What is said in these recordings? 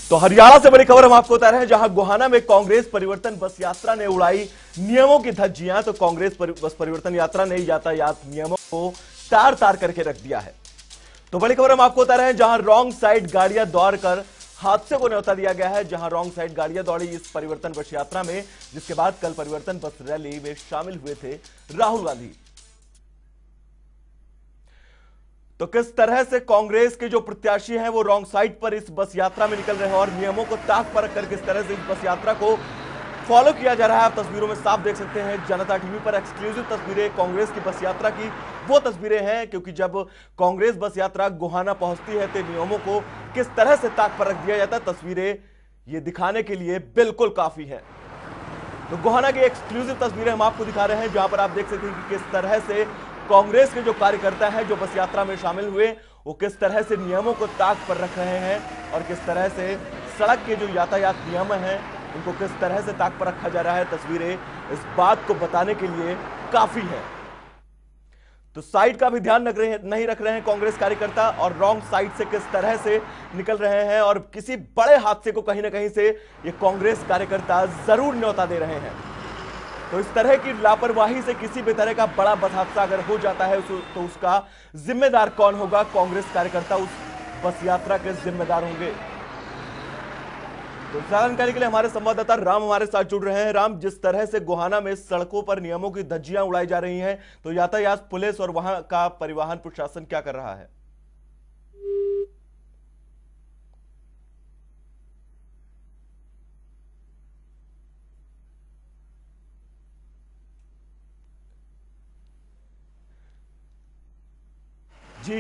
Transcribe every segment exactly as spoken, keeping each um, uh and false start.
तो हरियाणा से बड़ी खबर हम आपको बता रहे हैं, जहां गोहाना में कांग्रेस परिवर्तन बस यात्रा ने उड़ाई नियमों की धज्जियां। तो कांग्रेस परि, बस परिवर्तन यात्रा ने यातायात नियमों को तार तार करके रख दिया है। तो बड़ी खबर हम आपको बता रहे हैं, जहां रॉन्ग साइड गाड़ियां दौड़कर हादसे को न्योता दिया गया है। जहां रॉन्ग साइड गाड़ियां दौड़ी इस परिवर्तन बस यात्रा में, जिसके बाद कल परिवर्तन बस रैली में शामिल हुए थे राहुल गांधी। तो किस तरह से कांग्रेस के जो प्रत्याशी हैं वो रॉन्ग साइड पर इस बस यात्रा में निकल रहे हैं और नियमों को ताक पर रखकर किस तरह से इस बस यात्रा को फॉलो किया जा रहा है, आप तस्वीरों में साफ देख सकते हैं। जनता टीवी पर एक्सक्लूसिव तस्वीरें कांग्रेस की बस यात्रा की वो तस्वीरें हैं, क्योंकि जब कांग्रेस बस यात्रा गोहाना पहुंचती है तो नियमों को किस तरह से ताक पर रख दिया जाता है, तस्वीरें ये दिखाने के लिए बिल्कुल काफी है। तो गोहाना की एक्सक्लूसिव तस्वीरें हम आपको दिखा रहे हैं, जहां पर आप देख सकते हैं कि किस तरह से कांग्रेस के जो कार्यकर्ता हैं जो बस यात्रा में शामिल हुए वो किस तरह से नियमों को ताक पर रख रहे हैं और किस तरह से सड़क के जो यातायात नियम हैं उनको किस तरह से ताक पर रखा जा रहा है। तस्वीरें इस बात को बताने के लिए काफी है। तो साइड का भी ध्यान रख रहे नहीं रख रहे हैं कांग्रेस कार्यकर्ता और रॉन्ग साइड से किस तरह से निकल रहे हैं और किसी बड़े हादसे को कहीं ना कहीं से ये कांग्रेस कार्यकर्ता जरूर न्योता दे रहे हैं। तो इस तरह की लापरवाही से किसी भी तरह का बड़ा बस हादसा अगर हो जाता है तो उसका जिम्मेदार कौन होगा? कांग्रेस कार्यकर्ता उस बस यात्रा के जिम्मेदार होंगे। तो जानकारी के लिए हमारे संवाददाता राम हमारे साथ जुड़ रहे हैं। राम, जिस तरह से गोहाना में सड़कों पर नियमों की धज्जियां उड़ाई जा रही हैं, तो यातायात पुलिस और वहां का परिवहन प्रशासन क्या कर रहा है? जी,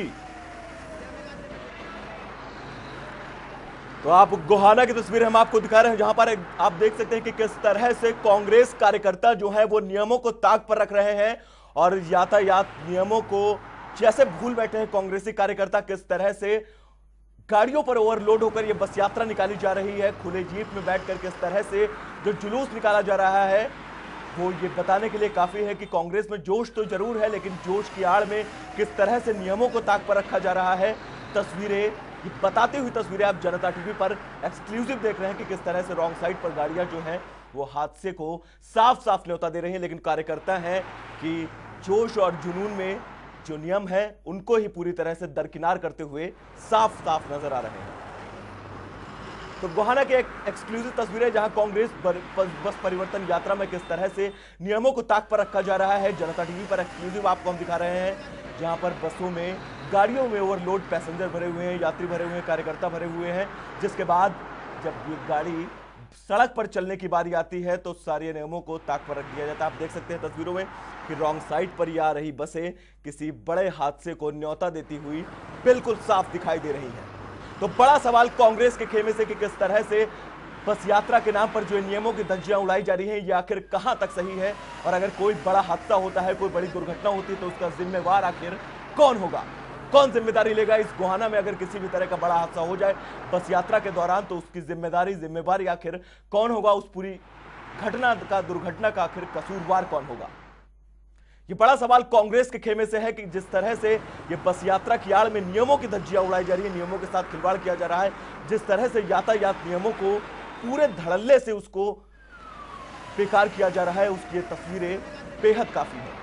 तो आप गोहाना की तस्वीर हम आपको दिखा रहे हैं, जहां पर आप देख सकते हैं कि किस तरह से कांग्रेस कार्यकर्ता जो है वो नियमों को ताक पर रख रहे हैं और यातायात नियमों को जैसे भूल बैठे हैं कांग्रेसी कार्यकर्ता। किस तरह से गाड़ियों पर ओवरलोड होकर यह बस यात्रा निकाली जा रही है, खुले जीप में बैठकर किस तरह से जो जुलूस निकाला जा रहा है वो ये बताने के लिए काफी है कि कांग्रेस में जोश तो जरूर है, लेकिन जोश की आड़ में किस तरह से नियमों को ताक पर रखा जा रहा है। तस्वीरें ये बताती हुई तस्वीरें आप जनता टीवी पर एक्सक्लूसिव देख रहे हैं कि किस तरह से रॉन्ग साइड पर गाड़ियां जो हैं वो हादसे को साफ साफ न्योता दे रही हैं, लेकिन कार्यकर्ता हैं कि जोश और जुनून में जो नियम है उनको ही पूरी तरह से दरकिनार करते हुए साफ साफ नजर आ रहे हैं। तो गोहाना के एक एक्सक्लूसिव तस्वीरें जहां कांग्रेस बस परिवर्तन यात्रा में किस तरह से नियमों को ताक पर रखा जा रहा है, जनता टीवी पर एक्सक्लूसिव आपको हम दिखा रहे हैं, जहां पर बसों में गाड़ियों में ओवरलोड पैसेंजर भरे हुए हैं, यात्री भरे हुए हैं, कार्यकर्ता भरे हुए हैं, जिसके बाद जब ये गाड़ी सड़क पर चलने की बारी आती है तो सारे नियमों को ताक पर रख दिया जाता है। आप देख सकते हैं तस्वीरों में कि रॉन्ग साइड पर ये आ रही बसें किसी बड़े हादसे को न्योता देती हुई बिल्कुल साफ दिखाई दे रही हैं। तो बड़ा सवाल कांग्रेस के खेमे से कि किस तरह से बस यात्रा के नाम पर जो नियमों की धज्जियां उड़ाई जा रही हैं ये आखिर कहां तक सही है, और अगर कोई बड़ा हादसा होता है, कोई बड़ी दुर्घटना होती है तो उसका जिम्मेवार आखिर कौन होगा? कौन जिम्मेदारी लेगा? इस गोहाना में अगर किसी भी तरह का बड़ा हादसा हो जाए बस यात्रा के दौरान तो उसकी जिम्मेदारी जिम्मेवारी आखिर कौन होगा? उस पूरी घटना का, दुर्घटना का आखिर कसूरवार कौन होगा? ये बड़ा सवाल कांग्रेस के खेमे से है कि जिस तरह से ये बस यात्रा की आड़ में नियमों की धज्जियां उड़ाई जा रही है, नियमों के साथ खिलवाड़ किया जा रहा है, जिस तरह से यातायात नियमों को पूरे धड़ल्ले से उसको बेकार किया जा रहा है, उसकी तस्वीरें बेहद काफी है।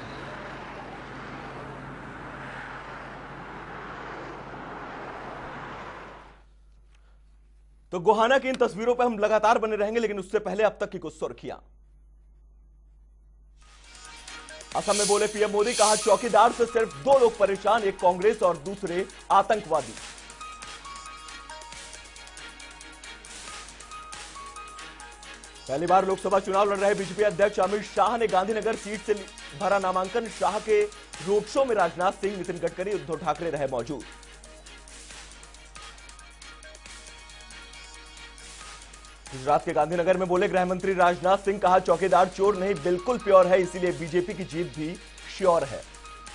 तो गोहाना की इन तस्वीरों पर हम लगातार बने रहेंगे, लेकिन उससे पहले अब तक की कुछ सुर्खियां। असम में बोले पीएम मोदी, कहा चौकीदार से सिर्फ दो लोग परेशान, एक कांग्रेस और दूसरे आतंकवादी। पहली बार लोकसभा चुनाव लड़ रहे बीजेपी अध्यक्ष अमित शाह ने गांधीनगर सीट से भरा नामांकन। शाह के रोड शो में राजनाथ सिंह, नितिन गडकरी, उद्धव ठाकरे रहे मौजूद। गुजरात के गांधीनगर में बोले गृह मंत्री राजनाथ सिंह, कहा चौकीदार चोर नहीं बिल्कुल प्योर है, इसीलिए बीजेपी की जीत भी श्योर है।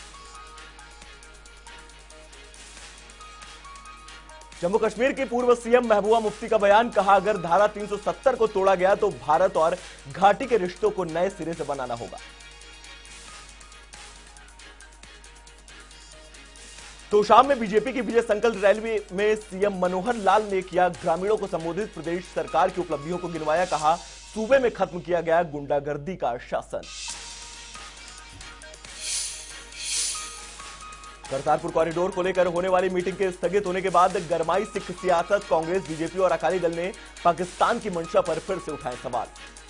जम्मू कश्मीर की पूर्व सीएम महबूबा मुफ्ती का बयान, कहा अगर धारा तीन सौ सत्तर को तोड़ा गया तो भारत और घाटी के रिश्तों को नए सिरे से बनाना होगा। तो शाम में बीजेपी की विजय संकल्प रैली में सीएम मनोहर लाल ने किया ग्रामीणों को संबोधित, प्रदेश सरकार की उपलब्धियों को गिनवाया, कहा सूबे में खत्म किया गया गुंडागर्दी का शासन। करतारपुर कॉरिडोर को लेकर होने वाली मीटिंग के स्थगित होने के बाद गरमाई सिख सियासत, कांग्रेस, बीजेपी और अकाली दल ने पाकिस्तान की मंशा पर फिर से उठाए सवाल।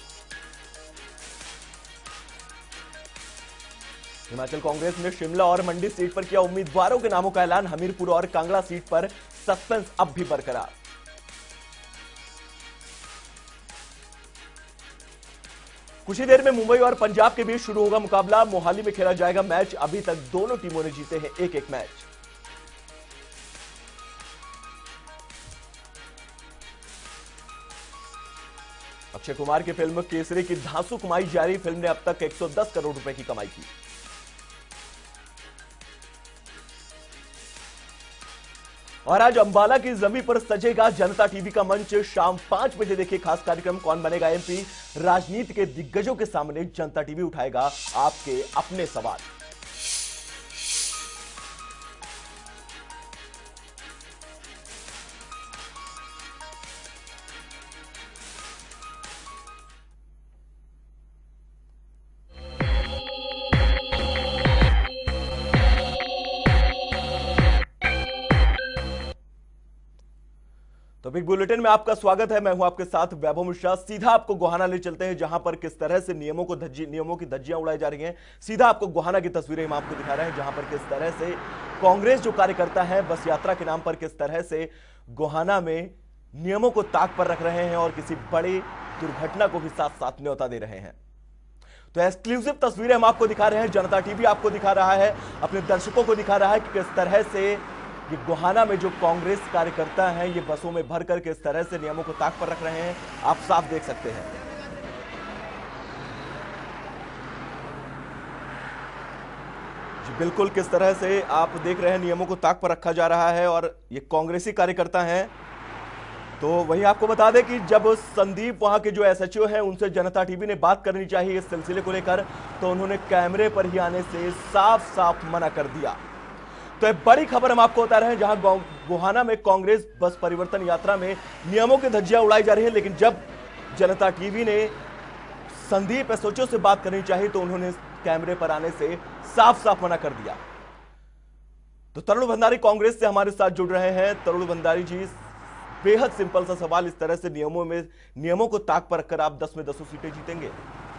हिमाचल कांग्रेस ने शिमला और मंडी सीट पर किया उम्मीदवारों के नामों का ऐलान, हमीरपुर और कांगड़ा सीट पर सस्पेंस अब भी बरकरार। कुछ ही देर में मुंबई और पंजाब के बीच शुरू होगा मुकाबला, मोहाली में खेला जाएगा मैच। अभी तक दोनों टीमों ने जीते हैं एक एक मैच। अक्षय कुमार की फिल्म केसरी की धांसू कमाई जारी, फिल्म ने अब तक एक सौ दस करोड़ रुपए की कमाई की। और आज अंबाला की जमीन पर सजेगा जनता टीवी का मंच, शाम पांच बजे देखिए खास कार्यक्रम कौन बनेगा एमपी। राजनीति के दिग्गजों के सामने जनता टीवी उठाएगा आपके अपने सवाल। तो बिग बुलेटिन में आपका स्वागत है। मैं हूं आपके साथ वैभव मिश्रा। सीधा आपको गोहाना ले चलते हैं, जहां पर किस तरह से नियमों को धज्जी नियमों की धज्जियां उड़ाई जा रही हैं। सीधा आपको गोहाना की तस्वीरें हम आपको दिखा रहे हैं, जहां पर किस तरह से कांग्रेस जो कार्यकर्ता है बस यात्रा के नाम पर किस तरह से गोहाना में नियमों को ताक पर रख रहे हैं और किसी बड़ी दुर्घटना को भी साथ साथ न्योता दे रहे हैं। तो एक्सक्लूसिव तस्वीरें हम आपको दिखा रहे हैं, जनता टीवी आपको दिखा रहा है, अपने दर्शकों को दिखा रहा है कि किस तरह से ये गोहाना में जो कांग्रेस कार्यकर्ता हैं ये बसों में भरकर के इस तरह से नियमों को ताक पर रख रहे हैं। आप साफ देख सकते हैं। जी बिल्कुल, किस तरह से आप देख रहे हैं नियमों को ताक पर रखा जा रहा है और ये कांग्रेसी कार्यकर्ता हैं। तो वहीं आपको बता दें कि जब संदीप वहां के जो एसएचओ हैं उनसे जनता टीवी ने बात करनी चाहिए इस सिलसिले को लेकर, तो उन्होंने कैमरे पर ही आने से साफ साफ मना कर दिया। तो एक बड़ी खबर हम आपको बता रहे हैं, जहां गोहाना में कांग्रेस बस परिवर्तन यात्रा में नियमों की धज्जियां उड़ाई जा रही है, लेकिन जब जनता टीवी ने संदीप एसएचओ से बात करनी चाहिए तो उन्होंने कैमरे पर आने से साफ साफ मना कर दिया। तो तरुण भंडारी कांग्रेस से हमारे साथ जुड़ रहे हैं। तरुण भंडारी जी, बेहद सिंपल सा सवाल, इस तरह से नियमों में नियमों को ताक पर रखकर आप दस में दसों सीटें जीतेंगे?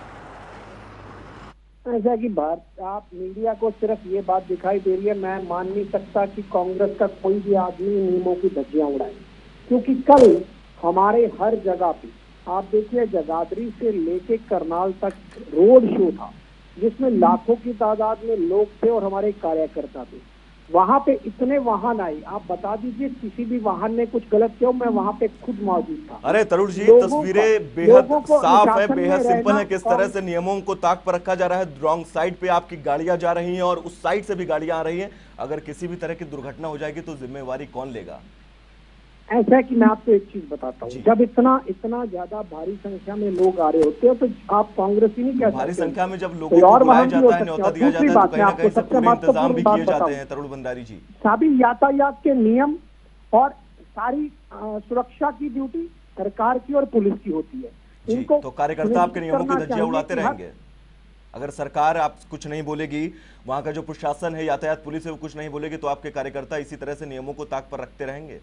ऐसा कि बात आप मीडिया को सिर्फ ये बात दिखाई दे रही है, मैं मान नहीं सकता कि कांग्रेस का कोई भी आदमी नियमों की धज्जियां उड़ाए, क्योंकि कल हमारे हर जगह पे आप देखिए जगाधरी से लेके करनाल तक रोड शो था, जिसमें लाखों की तादाद में लोग थे और हमारे कार्यकर्ता थे। वहां पे इतने वाहन आए, आप बता दीजिए किसी भी वाहन ने कुछ गलत किया, मैं वहां पे खुद मौजूद था। अरे तरुण जी, तस्वीरें बेहद साफ है, बेहद सिंपल है, किस तरह से नियमों को ताक पर रखा जा रहा है। रॉन्ग साइड पे आपकी गाड़ियां जा रही हैं और उस साइड से भी गाड़ियां आ रही हैं। अगर किसी भी तरह की दुर्घटना हो जाएगी तो जिम्मेवारी कौन लेगा? ऐसा है कि मैं आपको एक चीज बताता हूँ, जब इतना इतना ज्यादा भारी संख्या में लोग आ रहे होते हैं तो आप कांग्रेस ही नहीं कह सकते। भारी संख्या में जब लोगों को बुलाया जाता है, न्योता दिया जाता है, तो कहीं ना कहीं से पूरे इंतजाम भी किए जाते हैं। तरुण भंडारी जी, सभी यातायात के नियम और सारी सुरक्षा की ड्यूटी सरकार की और पुलिस की होती है। इनको तो कार्यकर्ता आपके नियमों की धज्जियां उड़ाते रहेंगे? अगर सरकार आप कुछ नहीं बोलेगी, वहां का जो प्रशासन है, यातायात पुलिस है, वो कुछ नहीं बोलेगी, तो आपके कार्यकर्ता इसी तरह से नियमों को ताक पर रखते रहेंगे?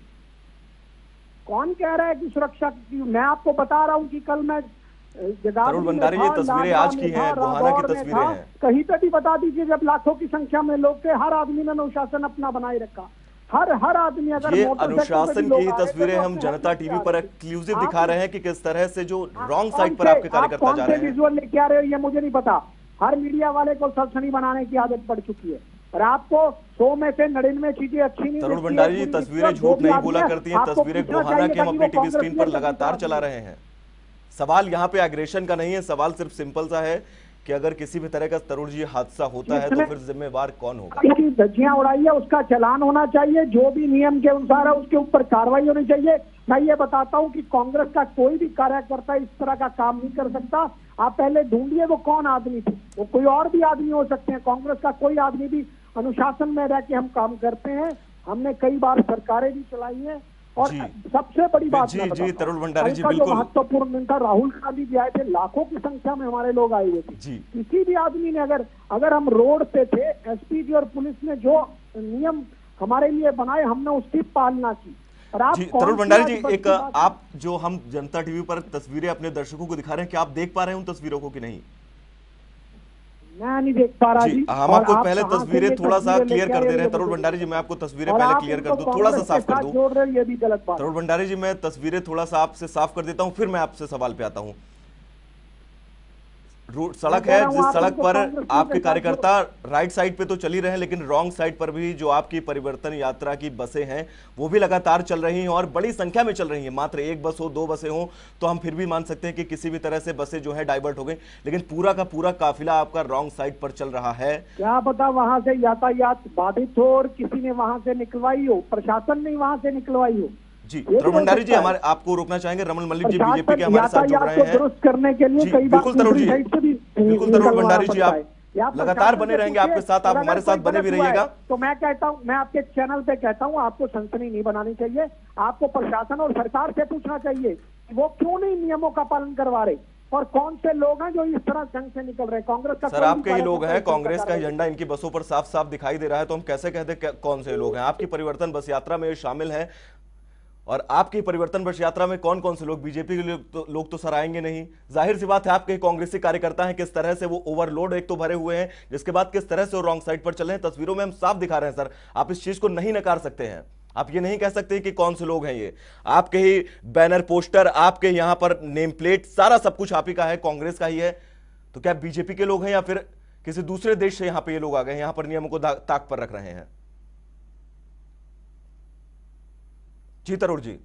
कौन कह रहा है कि सुरक्षा की? मैं आपको बता रहा हूं कि कल मैं तरुण भंडारी, ये तस्वीरें आज की हैं, गोहाना की तस्वीरें हैं। कहीं पे भी बता दीजिए, जब लाखों की संख्या में लोग थे, हर आदमी ने अनुशासन अपना बनाए रखा। हर हर आदमी अगर ये अनुशासन की तस्वीरें हम जनता टीवी पर एक्सक्लूसिव दिखा रहे हैं कि किस तरह से जो रॉन्ग साइड पर आपके कार्यकर्ता जा रहे हैं। विजुअल लेके आ रहे हो ये मुझे नहीं पता। हर मीडिया वाले को सनसनी बनाने की आदत पड़ चुकी है और आपको सौ में से नड़िन्वे चीजें अच्छी नहीं। तरुण भंडारी जी, तस्वीरें झूठ नहीं बोला करती हैं। तस्वीरें गोहाना की हम अपनी टीवी स्क्रीन पर लगातार चला रहे हैं। सवाल यहाँ पे एग्रेशन का नहीं है, सवाल सिर्फ सिंपल सा है कि अगर किसी भी तरह का तरुण जी हादसा होता है तो फिर जिम्मेवार कौन होगा? धज्जियां उड़ाई है, उसका चालान होना चाहिए, जो भी नियम के अनुसार है उसके ऊपर कार्रवाई होनी चाहिए। मैं ये बताता हूं कि कांग्रेस का कोई भी कार्यकर्ता इस तरह का काम नहीं कर सकता। आप पहले ढूंढिए वो कौन आदमी थे, वो कोई और भी आदमी हो सकते हैं। कांग्रेस का कोई आदमी भी अनुशासन में रह के हम काम करते हैं। हमने कई बार सरकारें भी चलाई हैं और सबसे बड़ी बात जी जी तरुण भंडारी जी, जो बिल्कुल महत्वपूर्ण दिन था, राहुल गांधी भी आए थे, लाखों की संख्या में हमारे लोग आए हुए थे। किसी भी आदमी ने अगर अगर हम रोड पे थे, एसपी जी और पुलिस ने जो नियम हमारे लिए बनाए, हमने उसकी पालना की। और आप तरुण भंडारी जी, एक आप जो हम जनता टीवी पर तस्वीरें अपने दर्शकों को दिखा रहे हैं, क्या आप देख पा रहे हैं उन तस्वीरों को कि नहीं? मैं नहीं देख पा रहा जी। हम आपको पहले तस्वीरें थोड़ा सा क्लियर कर दे रहे हैं तरुण भंडारी जी। मैं आपको तस्वीरें पहले क्लियर कर दूं, थोड़ा सा साफ कर दूं। ये भी गलत बात। तरुण भंडारी जी, मैं तस्वीरें थोड़ा सा आपसे साफ कर देता हूं, फिर मैं आपसे सवाल पे आता हूं। रोड सड़क है, जिस सड़क पर आपके कार्यकर्ता राइट साइड पे तो चल ही रहे हैं, लेकिन रॉन्ग साइड पर भी जो आपकी परिवर्तन यात्रा की बसें हैं वो भी लगातार चल रही हैं और बड़ी संख्या में चल रही हैं। मात्र एक बस हो, दो बसें हो तो हम फिर भी मान सकते हैं कि किसी भी तरह से बसें जो है डाइवर्ट हो गई, लेकिन पूरा का पूरा काफिला आपका रॉन्ग साइड पर चल रहा है। क्या पता वहां से यातायात बाधित हो और किसी ने वहां से निकलवाई हो, प्रशासन ने वहां से निकलवाई हो। जी तरुण भंडारी जी, हमारे आपको रोकना चाहेंगे। रमन मलिक जी बीजेपी के हमारे साथ जुड़ रहे हैं करने के लिए। कई बिल्कुल तरुण जी, बिल्कुल तरुण भंडारी जी, आप लगातार बने रहेंगे, आपके साथ आप हमारे साथ बने भी रहिएगा। तो मैं कहता हूं, मैं आपके चैनल पे कहता हूं, आपको सनसनी नहीं बनानी चाहिए। आपको प्रशासन और सरकार से पूछना चाहिए कि वो क्यों नहीं नियमों का पालन करवा रहे और कौन से लोग हैं जो इस तरह जंग से निकल रहे हैं। कांग्रेस का सर आपके ही लोग हैं, कांग्रेस का झंडा इनकी बसों पर साफ साफ दिखाई दे रहा है, तो हम कैसे कहते कौन से लोग हैं? आपकी परिवर्तन बस यात्रा में शामिल है और आपकी परिवर्तन बस यात्रा में कौन कौन से लोग, बीजेपी के लोग तो, लोग तो सर आएंगे नहीं। जाहिर सी बात है, आपके कांग्रेसी कार्यकर्ता हैं, किस तरह से वो ओवरलोड एक तो भरे हुए हैं, जिसके बाद किस तरह से वो रॉन्ग साइड पर चल रहे हैं। तस्वीरों में हम साफ दिखा रहे हैं सर, आप इस चीज को नहीं नकार सकते हैं। आप ये नहीं कह सकते कि कौन से लोग हैं ये। आपके ही बैनर, पोस्टर, आपके यहां पर नेम प्लेट, सारा सब कुछ आप ही का है, कांग्रेस का ही है। तो क्या बीजेपी के लोग हैं या फिर किसी दूसरे देश से यहां पर ये लोग आ गए, यहां पर नियमों को ताक पर रख रहे हैं? जी तरुण जी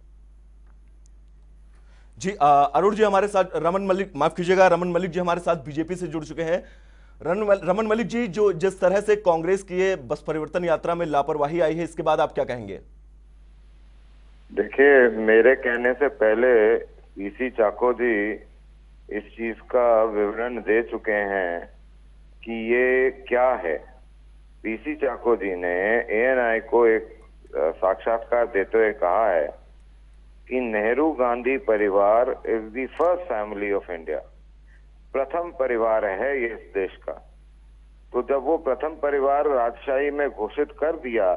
जी अरुण जी हमारे साथ, रमन मलिक, माफ कीजिएगा, रमन मलिक जी हमारे साथ बीजेपी से जुड़ चुके हैं। रमन मलिक जी, जो जिस तरह से कांग्रेस की ये बस परिवर्तन यात्रा में लापरवाही आई है, इसके बाद आप क्या कहेंगे? देखिए, मेरे कहने से पहले पीसी चाको जी इस चीज का विवरण दे चुके हैं कि ये क्या है। पीसी चाको जी ने एएनआई को एक साक्षात्कार देते हुए कहा है कि नेहरू गांधी परिवार is the first family of India. प्रथम परिवार है ये इस देश का। तो जब वो प्रथम परिवार राजशाही में घोषित कर दिया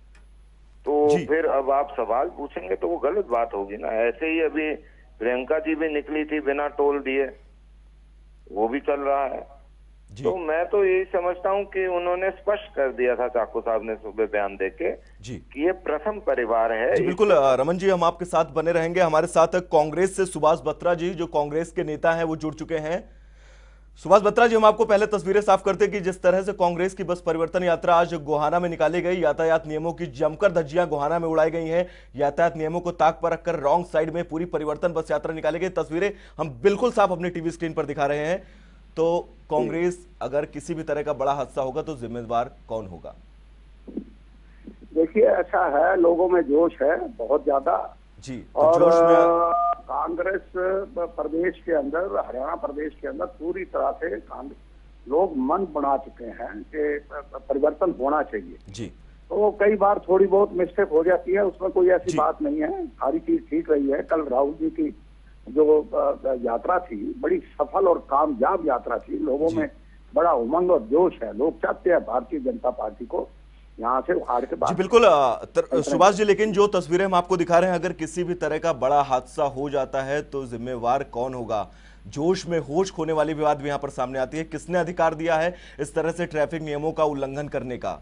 तो फिर अब आप सवाल पूछेंगे तो वो गलत बात होगी ना। ऐसे ही अभी प्रियंका जी भी निकली थी बिना टोल दिए, वो भी चल रहा है। तो मैं तो यही समझता हूं कि उन्होंने स्पष्ट कर दिया था, चाको साहब ने सुबह बयान देके, कि ये प्रथम परिवार है। जी बिल्कुल रमन जी, हम आपके साथ बने रहेंगे। हमारे साथ कांग्रेस से सुभाष बत्रा जी, जो कांग्रेस के नेता हैं, वो जुड़ चुके हैं। सुभाष बत्रा जी, हम आपको पहले तस्वीरें साफ करते कि जिस तरह से कांग्रेस की बस परिवर्तन यात्रा आज गोहाना में निकाली गई, यातायात नियमों की जमकर धज्जियां गोहाना में उड़ाई गई हैं, यातायात नियमों को ताक पर रखकर रॉन्ग साइड में पूरी परिवर्तन बस यात्रा निकाली गई। तस्वीरें हम बिल्कुल साफ अपनी टीवी स्क्रीन पर दिखा रहे हैं। तो कांग्रेस, अगर किसी भी तरह का बड़ा हादसा होगा तो जिम्मेदार कौन होगा? देखिए, ऐसा है, लोगों में जोश है बहुत ज्यादा जी, और जोश में कांग्रेस प्रदेश के अंदर, हरियाणा प्रदेश के अंदर पूरी तरह से लोग मन बना चुके हैं कि परिवर्तन होना चाहिए जी। तो कई बार थोड़ी बहुत मिस्टेक हो जाती है, उसमें कोई ऐसी बात नहीं है, सारी चीज ठीक रही है। कल राहुल जी की जो यात्रा थी बड़ी सफल और कामयाब यात्रा थी। लोगों में बड़ा उमंग और जोश है, लोग चाहते हैं भारतीय जनता पार्टी को यहाँ से उखाड़ के बाहर। जी बिल्कुल सुभाष जी, लेकिन जो तस्वीरें हम आपको दिखा रहे हैं, अगर किसी भी तरह का बड़ा हादसा हो जाता है तो जिम्मेवार कौन होगा? जोश में होश खोने वाली भी बात भी यहाँ पर सामने आती है। किसने अधिकार दिया है इस तरह से ट्रैफिक नियमों का उल्लंघन करने का?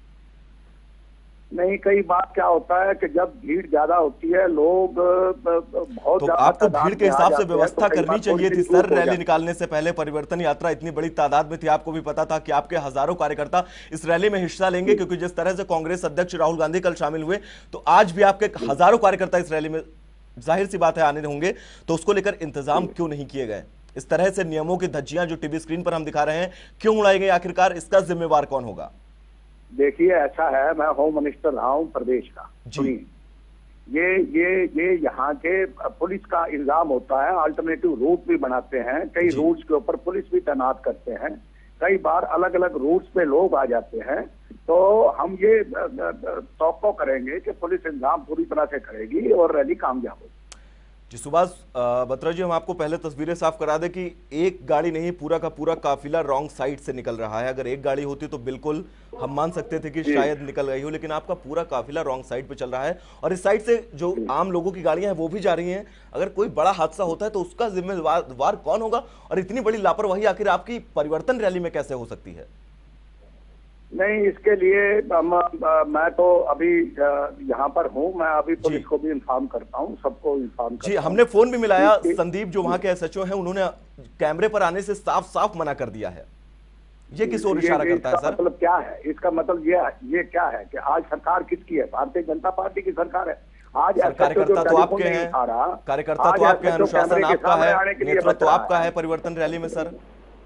नहीं, कई बार क्या होता है कि जब भीड़ ज्यादा होती है, लोग बहुत तो आपको भीड़ के हिसाब से व्यवस्था करनी चाहिए थी सर। रैली निकालने से पहले परिवर्तन यात्रा इतनी बड़ी तादाद में थी, आपको भी पता था कि आपके हजारों कार्यकर्ता इस रैली में हिस्सा लेंगे, क्योंकि जिस तरह से कांग्रेस अध्यक्ष राहुल गांधी कल शामिल हुए, तो आज भी आपके हजारों कार्यकर्ता इस रैली में जाहिर सी बात है आने होंगे। तो उसको लेकर इंतजाम क्यों नहीं किए गए? इस तरह से नियमों की धज्जियां जो टीवी स्क्रीन पर हम दिखा रहे हैं क्यों उड़ाई गई? आखिरकार इसका जिम्मेवार कौन होगा? देखिए, ऐसा है, मैं होम मिनिस्टर रहा हूँ प्रदेश का। सुनिए, ये ये ये यहाँ के पुलिस का इंतजाम होता है, अल्टरनेटिव रूट भी बनाते हैं, कई रूट्स के ऊपर पुलिस भी तैनात करते हैं। कई बार अलग अलग रूट्स पे लोग आ जाते हैं, तो हम ये तौक़्क़ो करेंगे कि पुलिस इंतजाम पूरी तरह से करेगी और रैली कामयाब होगी। जी सुभाष बत्रा जी, हम आपको पहले तस्वीरें साफ करा दें कि एक गाड़ी नहीं, पूरा का पूरा काफिला रॉन्ग साइड से निकल रहा है। अगर एक गाड़ी होती तो बिल्कुल हम मान सकते थे कि शायद निकल गई हो, लेकिन आपका पूरा काफिला रॉन्ग साइड पे चल रहा है और इस साइड से जो आम लोगों की गाड़ियां हैं वो भी जा रही हैं। अगर कोई बड़ा हादसा होता है तो उसका जिम्मेवार कौन होगा? और इतनी बड़ी लापरवाही आखिर आपकी परिवर्तन रैली में कैसे हो सकती है? नहीं, इसके लिए हम, मैं तो अभी यहाँ पर हूँ, मैं अभी पुलिस को भी इन्फॉर्म करता हूँ, सबको इन्फॉर्म करता जी, हमने फोन भी मिलाया। संदीप जो वहाँ के एसएचओ हैं, उन्होंने कैमरे पर आने से साफ साफ मना कर दिया है। ये किस ओर इशारा करता है सर? मतलब क्या है इसका मतलब? ये ये क्या है कि आज सरकार किसकी है? भारतीय जनता पार्टी की सरकार है। आज कार्यकर्ता तो आपके हैं, कार्यकर्ता तो आपके हैं, अनुशासन आपका है, नेतृत्व तो आपका है परिवर्तन रैली में सर।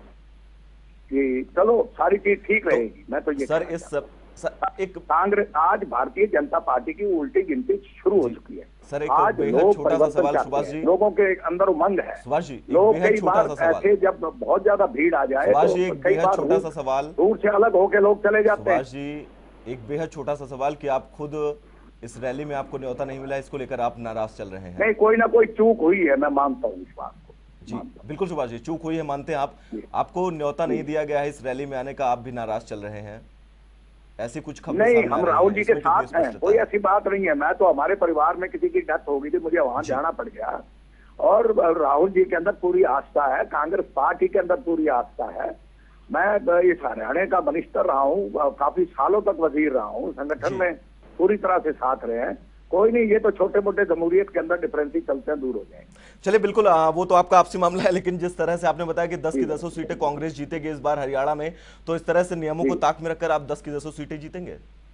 जी चलो, सारी चीज ठीक रहेगी। मैं तो ये सर इस सब सर, एक कांग्रेस, आज भारतीय जनता पार्टी की उल्टी गिनती शुरू हो चुकी है। सर एक आज बेहद छोटा सा सवाल सुभाष जी, लोगों के अंदर उमंग है। सुभाष जी लोग कई बार ऐसे जब बहुत ज्यादा भीड़ आ जाए सुभाष जी, तो एक कई बेहद बार छोटा सा सवाल, दूर से अलग होके लोग चले जाते हैं। सुभाष जी एक बेहद छोटा सा सवाल कि आप खुद इस रैली में आपको न्योता नहीं मिला, इसको लेकर आप नाराज चल रहे हैं? नहीं, कोई ना कोई चूक हुई है, मैं मानता हूँ इस बात को। जी बिल्कुल सुभाष जी, चूक हुई है मानते हैं आप। आपको न्योता नहीं दिया गया है इस रैली में आने का, आप भी नाराज चल रहे हैं, ऐसी कुछ खबर नहीं? हम राहुल जी के साथ हैं, कोई ऐसी बात नहीं है। मैं तो, हमारे परिवार में किसी की डेथ हो गई थी, मुझे वहां जाना पड़ गया और राहुल जी के अंदर पूरी आस्था है, कांग्रेस पार्टी के अंदर पूरी आस्था है। मैं इस हरियाणा का मिनिस्टर रहा हूँ, काफी सालों तक वजीर रहा हूँ, संगठन में पूरी तरह से साथ रहे हैं। कोई नहीं, ये तो छोटे मोटे जमहूरियत के अंदर डिफरेंस ही चलते हैं, दूर हो जाएंगे। चलिए बिल्कुल, आ, वो तो आपका आपसी मामला है, लेकिन जिस तरह से आपने बताया कि दस की दसों सीटें कांग्रेस जीतेगी इस बार हरियाणा में, तो इस तरह से नियमों को ताक में रखकर आप दस की दसों सीटें जीतेंगे?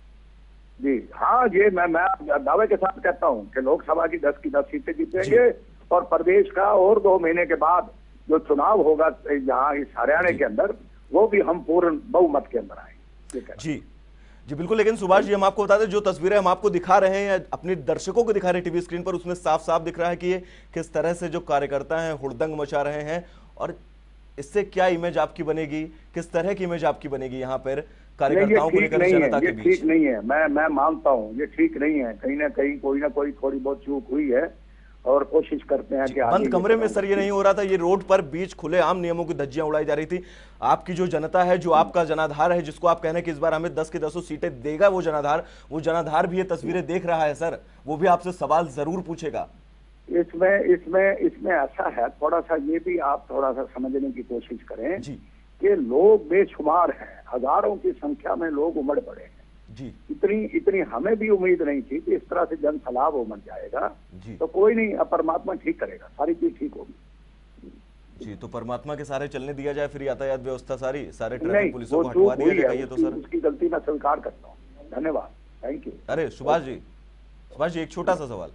जी हाँ, ये मैं मैं दावे के साथ कहता हूँ कि लोकसभा की दस की दस सीटें जीतेंगे और प्रदेश का और दो महीने के बाद जो चुनाव होगा यहाँ इस हरियाणा के अंदर, वो भी हम पूर्ण बहुमत के अंदर आएंगे। जी जी बिल्कुल, लेकिन सुभाष जी हम आपको बता दें, जो तस्वीरें हम आपको दिखा रहे हैं, अपने दर्शकों को दिखा रहे हैं टीवी स्क्रीन पर, उसमें साफ साफ दिख रहा है कि ये किस तरह से जो कार्यकर्ता हैं हुड़दंग मचा रहे हैं। और इससे क्या इमेज आपकी बनेगी, किस तरह की इमेज आपकी बनेगी यहाँ पर कार्यकर्ताओं को लेकर, जनता के बीच? ठीक नहीं है, मैं मैं मानता हूँ ये ठीक नहीं है। कहीं ना कहीं कोई ना कोई थोड़ी बहुत चूक हुई है और कोशिश करते हैं कि बंद कमरे में सर ये नहीं हो रहा था, ये रोड पर बीच खुले आम नियमों की धज्जियां उड़ाई जा रही थी। आपकी जो जनता है, जो आपका जनाधार है, जिसको आप कहने कि इस बार हमें दस की दसों सीटें देगा वो जनाधार, वो जनाधार भी ये तस्वीरें देख रहा है सर, वो भी आपसे सवाल जरूर पूछेगा। इसमें इसमें इसमें ऐसा है, थोड़ा सा ये भी आप थोड़ा सा समझने की कोशिश करें जी कि लोग बेशुमार हैं, हजारों की संख्या में लोग उमड़ पड़े हैं जी। इतनी इतनी हमें भी उम्मीद नहीं थी कि इस तरह से जन सैलाब उमड़ जाएगा। तो कोई नहीं, परमात्मा ठीक करेगा, सारी चीज ठीक होगी। जी, तो परमात्मा के सारे चलने दिया जाए फिर यातायात व्यवस्था सारी, सारे ट्रैफिक पुलिसों को हटवा दिया जाएगा। ये तो सर उसकी गलती मैं स्वीकार करता हूँ। धन्यवाद, थैंक यू। अरे सुभाष जी, सुभाष जी एक छोटा सा सवाल।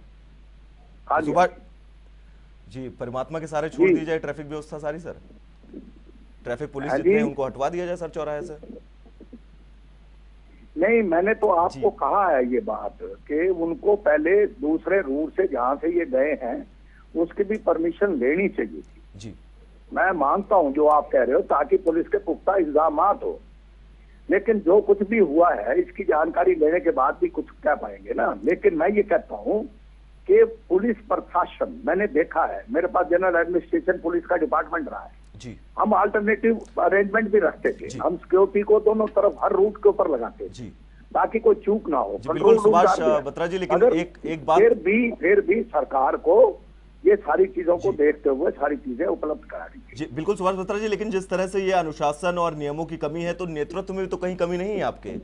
हाँ सुभाष जी, परमात्मा के सारे छोड़ दी जाए, ट्रैफिक व्यवस्था सारी सर, ट्रैफिक पुलिस जितने हैं उनको हटवा दिया जाए सर चौराहे से? नहीं, मैंने तो आपको कहा है ये बात कि उनको पहले दूसरे रूट से जहां से ये गए हैं उसकी भी परमिशन लेनी चाहिए थी। जी मैं मानता हूं जो आप कह रहे हो, ताकि पुलिस के पुख्ता इंतजाम हो, लेकिन जो कुछ भी हुआ है इसकी जानकारी लेने के बाद भी कुछ कह पाएंगे ना। लेकिन मैं ये कहता हूं कि पुलिस प्रशासन, मैंने देखा है, मेरे पास जनरल एडमिनिस्ट्रेशन पुलिस का डिपार्टमेंट रहा है जी, हम अल्टरनेटिव अरेंजमेंट भी रखते थे, हम सिक्योरिटी को दोनों तरफ हर रूट के ऊपर लगाते थे ताकि कोई चूक ना हो। बिल्कुल सुभाष बत्रा जी, लेकिन एक एक बात फिर भी फिर भी सरकार को ये सारी चीजों को देखते हुए सारी चीजें उपलब्ध करानी जी। बिल्कुल सुभाष बत्रा जी, लेकिन जिस तरह से ये अनुशासन और नियमों की कमी है, तो नेतृत्व में तो कहीं कमी नहीं है आपके?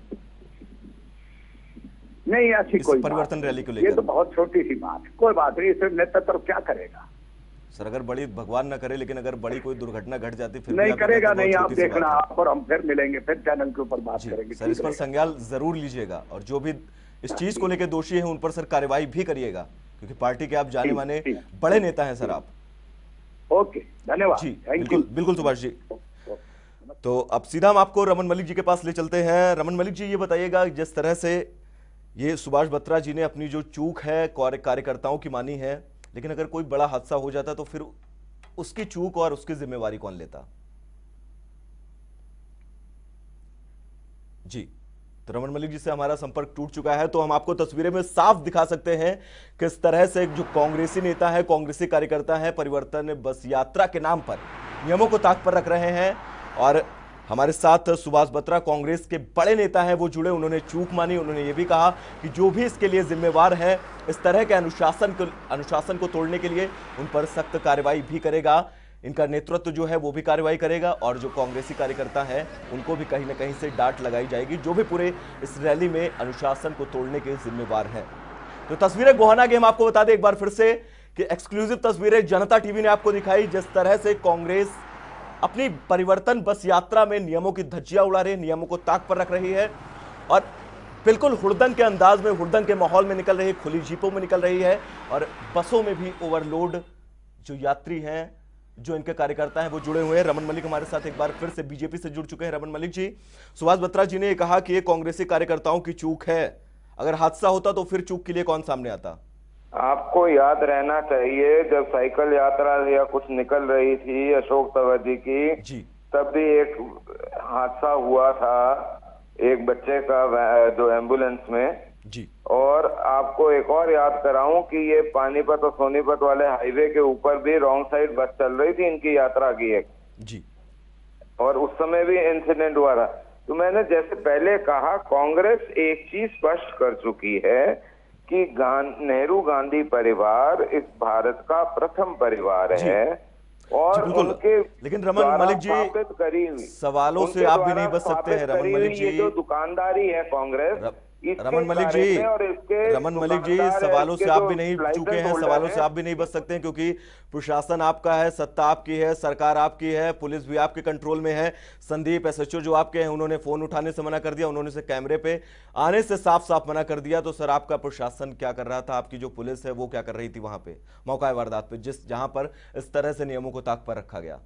नहीं, ऐसी कोई परिवर्तन रैली को लेकर ये तो बहुत छोटी सी बात है, कोई बात नहीं। सिर्फ नेतृत्व क्या करेगा सर? अगर बड़ी, भगवान ना करे, लेकिन अगर बड़ी कोई दुर्घटना घट जाती फिर नहीं करेगा, नहीं, आप देखना, आप और हम फिर मिलेंगे, फिर चैनल के ऊपर बात करेंगे सर। इस पर संज्ञान जरूर लीजिएगा और जो भी इस चीज को लेकर दोषी है उन पर सर कार्रवाई भी करिएगा, क्योंकि पार्टी के आप जाने माने बड़े नेता हैं सर आप। ओके, धन्यवाद जी। बिल्कुल बिल्कुल सुभाष जी। तो अब सीधा हम आपको रमन मलिक जी के पास ले चलते हैं। रमन मलिक जी, ये बताइएगा, जिस तरह से ये सुभाष बत्रा जी ने अपनी जो चूक है कार्यकर्ताओं की मानी है, लेकिन अगर कोई बड़ा हादसा हो जाता तो फिर उसकी चूक और उसकी जिम्मेवारी कौन लेता? जी तो रमन मलिक जी से हमारा संपर्क टूट चुका है, तो हम आपको तस्वीरें में साफ दिखा सकते हैं किस तरह से जो कांग्रेसी नेता है, कांग्रेसी कार्यकर्ता है, परिवर्तन बस यात्रा के नाम पर नियमों को ताक पर रख रहे हैं। और हमारे साथ सुभाष बत्रा कांग्रेस के बड़े नेता हैं, वो जुड़े। उन्होंने चूक मानी, उन्होंने ये भी कहा कि जो भी इसके लिए जिम्मेवार है, इस तरह के अनुशासन को अनुशासन को तोड़ने के लिए उन पर सख्त कार्रवाई भी करेगा। इनका नेतृत्व जो है वो भी कार्रवाई करेगा और जो कांग्रेसी कार्यकर्ता हैं उनको भी कहीं ना कहीं से डांट लगाई जाएगी, जो भी पूरे इस रैली में अनुशासन को तोड़ने के जिम्मेवार हैं। तो तस्वीरें गोहाना की हम आपको बता दें एक बार फिर से कि एक्सक्लूसिव तस्वीरें जनता टीवी ने आपको दिखाई, जिस तरह से कांग्रेस अपनी परिवर्तन बस यात्रा में नियमों की धज्जियां उड़ा रही है, नियमों को ताक पर रख रही है और बिल्कुल हुड़दंग के अंदाज में, हुड़दंग के माहौल में निकल रही है, खुली जीपों में निकल रही है और बसों में भी ओवरलोड जो यात्री हैं, जो इनके कार्यकर्ता हैं वो जुड़े हुए हैं। रमन मलिक हमारे साथ एक बार फिर से बीजेपी से जुड़ चुके हैं। रमन मलिक जी, सुभाष बत्रा जी ने कहा कि ये कांग्रेसी कार्यकर्ताओं की चूक है, अगर हादसा होता तो फिर चूक के लिए कौन सामने आता? आपको याद रहना चाहिए जब साइकिल यात्रा या कुछ निकल रही थी अशोक तंवर की जी, तब भी एक हादसा हुआ था एक बच्चे का जो एम्बुलेंस में जी। और आपको एक और याद कराऊं कि ये पानीपत और सोनीपत वाले हाईवे के ऊपर भी रॉन्ग साइड बस चल रही थी इनकी यात्रा की एक जी, और उस समय भी इंसिडेंट हुआ था। तो मैंने जैसे पहले कहा, कांग्रेस एक चीज स्पष्ट कर चुकी है कि नेहरू गांधी परिवार इस भारत का प्रथम परिवार है और उनके लेकिन रमन मलिक जी, करी सवालों से आप भी नहीं बच सकते हैं रमन मलिक जी। ये जो दुकानदारी है कांग्रेस, रमन मलिक जी, रमन मलिक जी, सवालों से आप भी नहीं चूके हैं, सवालों से आप भी नहीं बच सकते हैं, क्योंकि प्रशासन आपका है, सत्ता आपकी है, सरकार आपकी है, पुलिस भी आपके कंट्रोल में है। संदीप एसएचओ जो आपके हैं उन्होंने फोन उठाने से मना कर दिया, उन्होंने से कैमरे पे आने से साफ साफ मना कर दिया। तो सर, आपका प्रशासन क्या कर रहा था, आपकी जो पुलिस है वो क्या कर रही थी वहां पे मौका वारदात पे, जिस जहां पर इस तरह से नियमों को ताक पर रखा गया?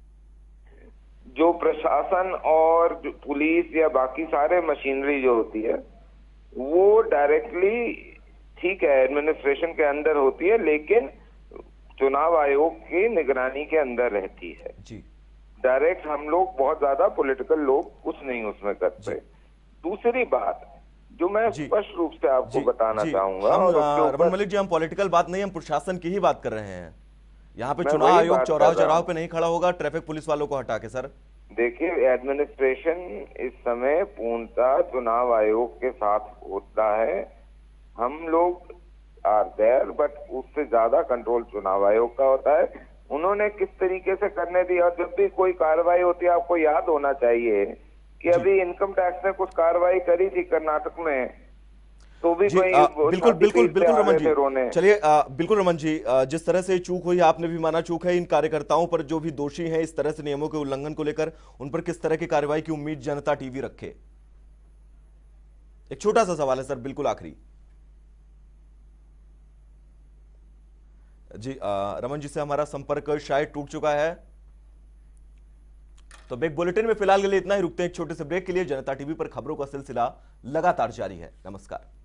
जो प्रशासन और जो पुलिस या बाकी सारे मशीनरी जो होती है वो डायरेक्टली ठीक है एडमिनिस्ट्रेशन के अंदर होती है, लेकिन चुनाव आयोग की निगरानी के अंदर रहती है जी। डायरेक्ट हम लोग बहुत ज्यादा पॉलिटिकल लोग कुछ नहीं उसमें करते। दूसरी बात जो मैं स्पष्ट रूप से आपको बताना चाहूंगा, रमन मलिक जी, हम पॉलिटिकल बात नहीं, हम प्रशासन की ही बात कर रहे हैं। यहाँ पे चुनाव आयोग चौराह चौराह पे नहीं खड़ा होगा ट्रैफिक पुलिस वालों को हटा के। सर देखिए, एडमिनिस्ट्रेशन इस समय पूर्णतः चुनाव आयोग के साथ होता है, हम लोग आर देयर, बट उससे ज्यादा कंट्रोल चुनाव आयोग का होता है। उन्होंने किस तरीके से करने दी, और जब भी कोई कार्रवाई होती है आपको याद होना चाहिए कि अभी इनकम टैक्स ने कुछ कार्रवाई करी थी कर्नाटक में, तो भी जी, आ, बिल्कुल बिल्कुल बिल्कुल रमन जी, चलिए बिल्कुल रमन जी, आ, जिस तरह से चूक हुई आपने भी माना चूक है, इन कार्यकर्ताओं पर जो भी दोषी हैं इस तरह से नियमों के उल्लंघन को लेकर, उन पर किस तरह की कार्रवाई की उम्मीद जनता टीवी रखे? एक छोटा सा सवाल है सर, बिल्कुल आखिरी। जी, आ, रमन जी से हमारा संपर्क शायद टूट चुका है, तो ब्रेक बुलेटिन में फिलहाल के लिए इतना ही, रुकते हैं एक छोटे से ब्रेक के लिए। जनता टीवी पर खबरों का सिलसिला लगातार जारी है। नमस्कार।